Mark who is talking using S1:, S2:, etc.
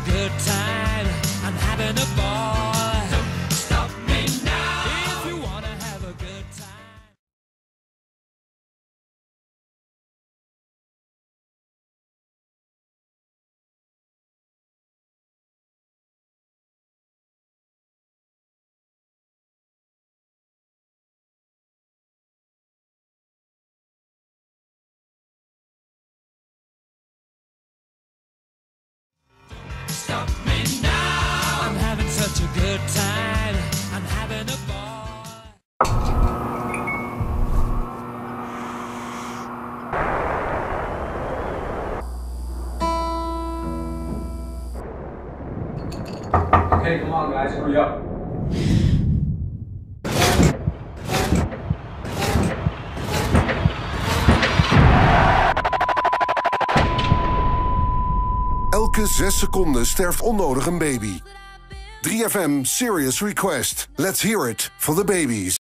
S1: good time. I'm having a ball. Don't stop me now. If you wanna have a good time. Stop me now. I'm having such a good time. I'm having a ball.
S2: Okay, come on guys, hurry up.
S3: Elke 6 seconden sterft onnodig een baby. 3FM Serious Request. Let's hear it for the babies.